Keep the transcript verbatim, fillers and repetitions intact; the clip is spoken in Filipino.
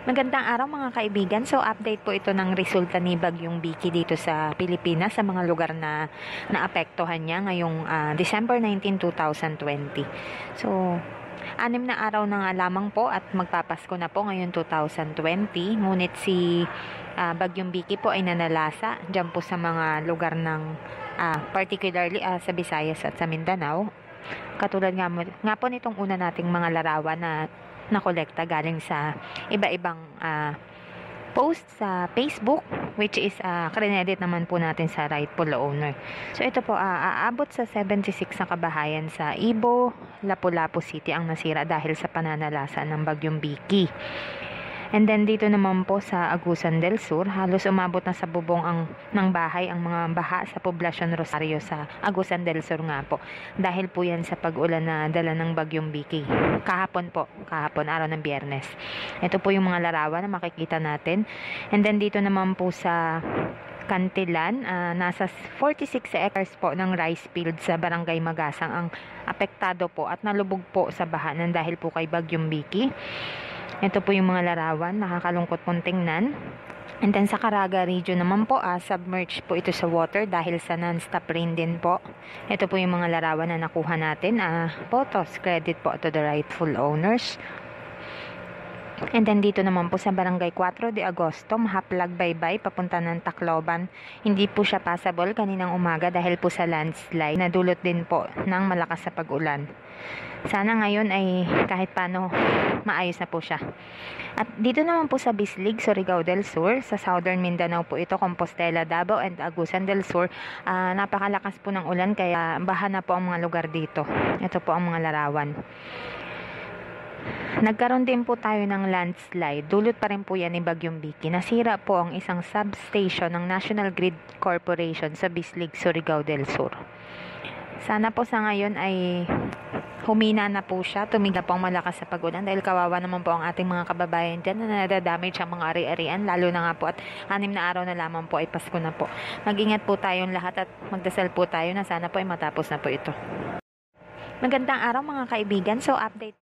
Magandang araw mga kaibigan. So update po ito ng resulta ni Bagyong Vicky dito sa Pilipinas sa mga lugar na naapektuhan niya ngayong uh, December nineteenth, twenty twenty. So anim na araw na nga lamang po at magpapasko na po ngayon twenty twenty. Ngunit si uh, Bagyong Vicky po ay nanalasa dyan po sa mga lugar ng uh, particularly uh, sa Visayas at sa Mindanao. Katulad nga, mo, nga po nitong una nating mga larawan na nakolekta galing sa iba-ibang uh, post sa Facebook, which is uh, credit naman po natin sa rightful owner. So ito po, uh, aabot sa seventy-six na kabahayan sa Ibo, Lapu-Lapu City ang nasira dahil sa pananalasa ng Bagyong Vicky. And then dito naman po sa Agusan del Sur, halos umabot na sa bubong ang, ng bahay ang mga baha sa poblasyon Rosario sa Agusan del Sur nga po. Dahil po yan sa pag-ulan na dala ng Bagyong Vicky. Kahapon po, kahapon, araw ng Biyernes. Ito po yung mga larawan na makikita natin. And then dito naman po sa Cantilan, uh, nasa forty-six acres po ng rice field sa Barangay Magasang ang apektado po at nalubog po sa bahanan dahil po kay Bagyong Vicky. Ito po yung mga larawan, nakakalungkot pong tingnan. And then sa Caraga region naman po, ah, submerged po ito sa water dahil sa non-stop rain din po. Ito po yung mga larawan na nakuha natin. Ah, photos, credit po to the rightful owners. And then dito naman po sa Barangay four de Agosto, Mahaplag Baybay, papunta ng Tacloban. Hindi po siya passable kaninang umaga dahil po sa landslide na dulot din po ng malakas sa pag-ulan. Sana ngayon ay kahit paano maayos na po siya. At dito naman po sa Bislig, Surigao del Sur, sa Southern Mindanao po ito, Compostela, Davao and Agusan del Sur. Uh, napakalakas po ng ulan kaya baha na po ang mga lugar dito. Ito po ang mga larawan. Nagkaroon din po tayo ng landslide. Dulot pa rin po yan ni Bagyong Vicky. Nasira po ang isang substation ng National Grid Corporation sa Bislig, Surigao del Sur. Sana po sa ngayon ay humina na po siya. Tumigil po ang malakas sa pag-ulan dahil kawawa naman po ang ating mga kababayan dyan na nadadamage ang mga ari-arian. Lalo na nga po at anim na araw na lamang po ay Pasko na po. Mag-ingat po tayong lahat at magdasal po tayo na sana po ay matapos na po ito. Magandang araw mga kaibigan. So update